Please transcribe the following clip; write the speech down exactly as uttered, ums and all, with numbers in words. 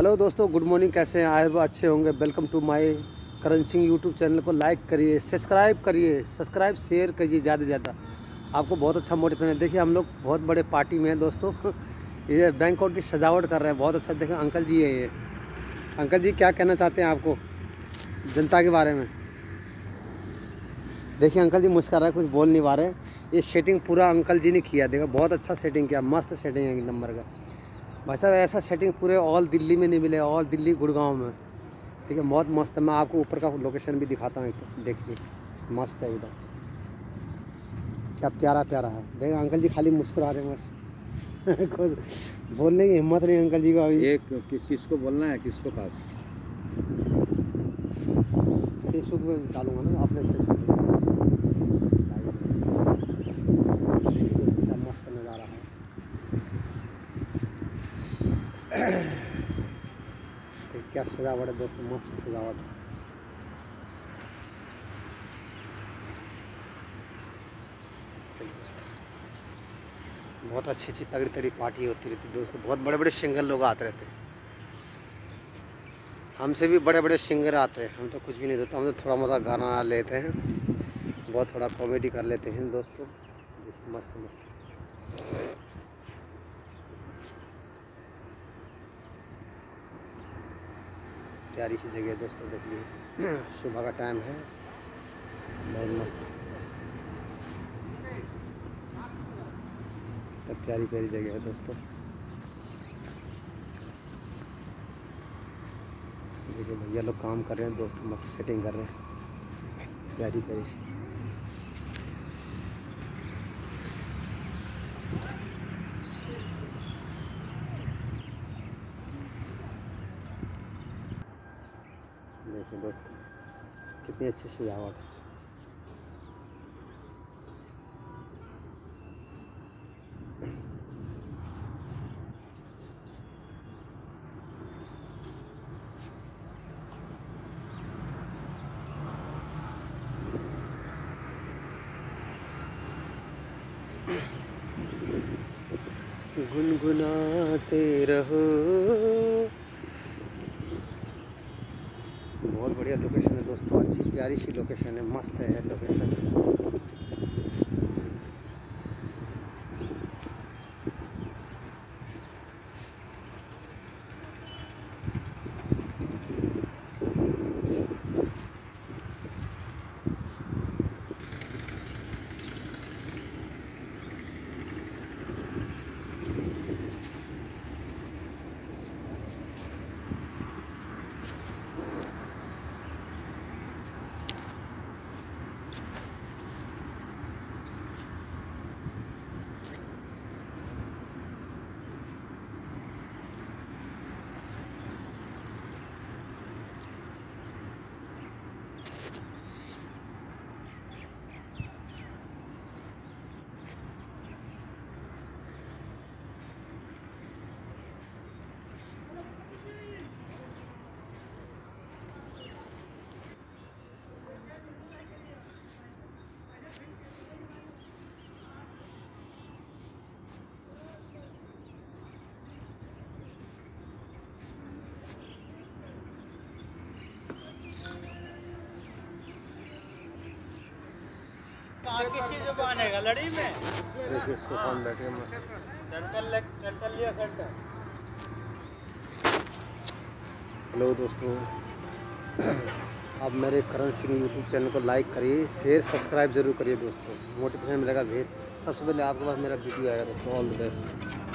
Hello दोस्तों, good morning. कैसे हैं? आए वो अच्छे होंगे। Welcome to my Karan Singh YouTube channel को लाइक करिए, सब्सक्राइब करिए, सब्सक्राइब शेयर करिए ज़्यादा से ज़्यादा। आपको बहुत अच्छा मोटिवेशन है। देखिए हम लोग बहुत बड़े पार्टी में हैं दोस्तों। ये बैंकॉट की सजावट कर रहे हैं, बहुत अच्छा। देखें अंकल जी है ये। अंकल जी क्या कहना चाहते हैं आपको जनता के बारे में? देखिए अंकल जी मुस्कुरा रहे, कुछ बोल नहीं पा रहे। ये सेटिंग पूरा अंकल जी ने किया। देखो बहुत अच्छा सेटिंग किया, मस्त सेटिंग है एक नंबर का। भाई साहब ऐसा सेटिंग पूरे ऑल दिल्ली में नहीं मिले, ऑल दिल्ली गुड़गांव में। ठीक है, बहुत मस्त है। मैं आपको ऊपर का लोकेशन भी दिखाता हूँ, तो देखिए मस्त है एकदम, क्या प्यारा प्यारा है। देखो अंकल जी खाली मुस्कुरा रहे हैं बस। कुछ बोलने की हिम्मत नहीं अंकल जी को अभी। ये कि, किसको बोलना है, किसको पास? फेसबुक पे डालूंगा ना अपने फेसबुक पे। क्या मस्त नज़ारा है। क्या सजावट है दोस्तों, मस्त सजावट है। बहुत अच्छी अच्छी तगड़ी तगड़ी पार्टी होती रहती दोस्तों। बहुत बड़े बड़े सिंगर लोग आते रहते हैं, हमसे भी बड़े बड़े सिंगर आते हैं। हम तो कुछ भी नहीं देते, हम तो थोड़ा मोटा गाना लेते हैं, बहुत थोड़ा कॉमेडी कर लेते हैं दोस्तों। मस्त मस्त प्यारी सी जगह है दोस्तों। देखिए सुबह का टाइम है, बहुत मस्त प्यारी प्यारी जगह है दोस्तों। देखिए भैया लोग काम कर रहे हैं दोस्तों, मस्त सेटिंग कर रहे हैं प्यारी प्यारी सी। देखिए दोस्तों कितनी अच्छी सजावट है। गुनगुनाते रहो। बहुत बढ़िया लोकेशन है दोस्तों, अच्छी प्यारी सी लोकेशन है, मस्त है लोकेशन। किसी जुबान है लड़ी में कौन बैठे सेंटर सेंटर लिया सेंटर। हेलो दोस्तों, आप मेरे करण सिंह यूट्यूब चैनल को लाइक करिए, शेयर सब्सक्राइब जरूर करिए दोस्तों। मोटिवेशन मिलेगा भेद। सबसे पहले आपके पास मेरा वीडियो आएगा दोस्तों। All the best.